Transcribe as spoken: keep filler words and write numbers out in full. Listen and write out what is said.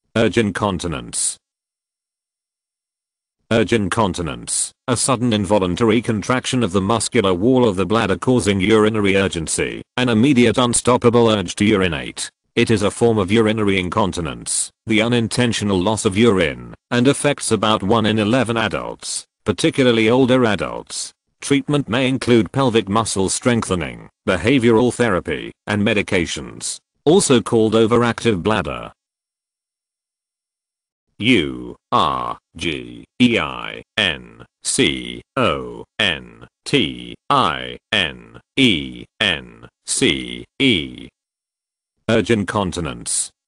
Urge incontinence. Urge incontinence, a sudden involuntary contraction of the muscular wall of the bladder causing urinary urgency, an immediate unstoppable urge to urinate. It is a form of urinary incontinence, the unintentional loss of urine, and affects about one in eleven adults, particularly older adults. Treatment may include pelvic muscle strengthening, behavioral therapy, and medications, also called overactive bladder. U R G E I N C O N T I N E N C E. Urge incontinence.